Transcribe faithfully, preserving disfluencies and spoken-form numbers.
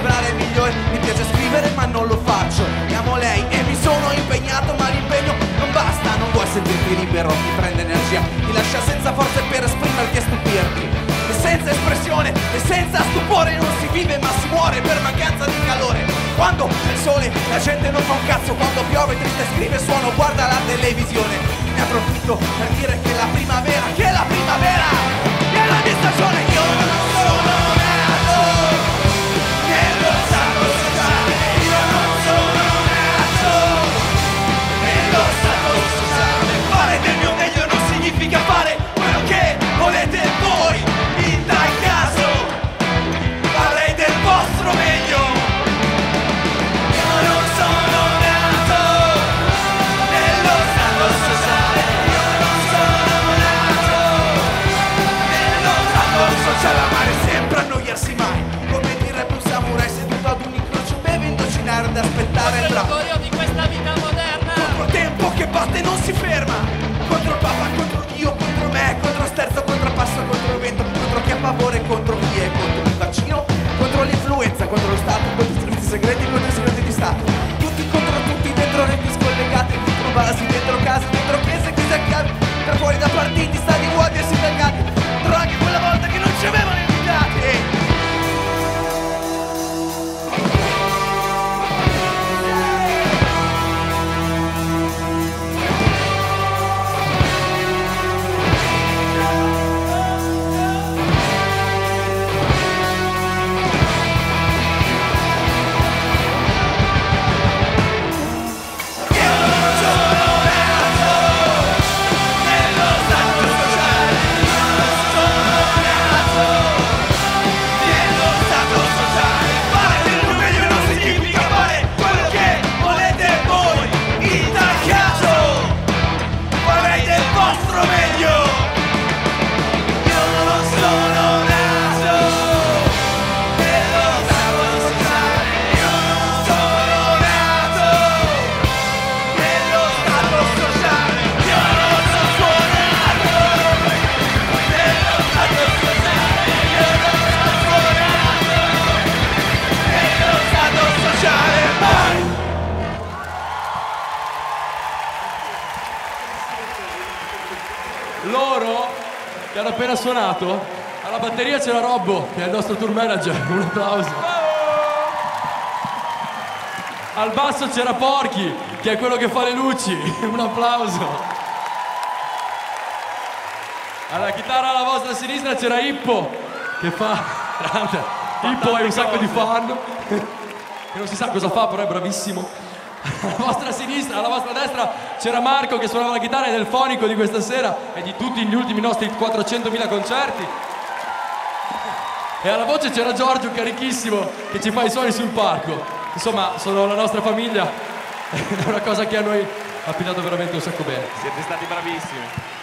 sembrare migliore. Mi piace scrivere ma non lo faccio. Amo lei e mi sono impegnato, ma l'impegno non basta. Non vuoi sentirti libero, ti prende energia, ti lascia senza forze per esprimerti e stupirti. E senza espressione e senza stupore non si vive ma si muore per mancanza di calore. Quando c'è il sole la gente non fa un cazzo, quando piove triste scrive suono, guarda la televisione. Ne approfitto per dire che la primavera, che la primavera è la mia stagione. Io non sono nato nello stato sociale, io non sono nato nello stato sociale. Fare del mio meglio non significa fare quello che volete voi. In tal caso farei del vostro meglio. Io non sono nato nello stato sociale, io non sono nato nello stato sociale. Amare sempre, annoiarsi mai, come direbbe un samurai seduto ad un incrocio, bevendo cinare ad aspettare il bravo. L'orgoglio di questa vita moderna. Contro tempo che batte e non si ferma, contro il Papa, contro Dio, contro me, contro sterzo, contro passo, contro il vento, contro chi ha favore, contro chi è contro il vaccino, contro l'influenza, contro lo Stato, contro i servizi segreti, contro i segreti di Stato. Tutti contro tutti, dentro reti scollegate, dentro basi, dentro case, dentro chiese, chiese a chiave, tra fuori da partiti, stati vuoti e sindacati. Draghi quella volta che non ci avevano invitati. Loro che hanno appena suonato, alla batteria c'era Robbo, che è il nostro tour manager, un applauso. Al basso c'era Porky, che è quello che fa le luci, un applauso. Alla chitarra alla vostra sinistra c'era Ippo, che fa... Ippo è un sacco di fan, che non si sa cosa fa, però è bravissimo. Alla vostra sinistra, alla vostra destra c'era Marco che suonava la chitarra ed è il fonico di questa sera e di tutti gli ultimi nostri quattrocentomila concerti. E alla voce c'era Giorgio, carichissimo, che ci fa i suoni sul palco. Insomma, sono la nostra famiglia, è una cosa che a noi ha affidato veramente un sacco bene. Siete stati bravissimi.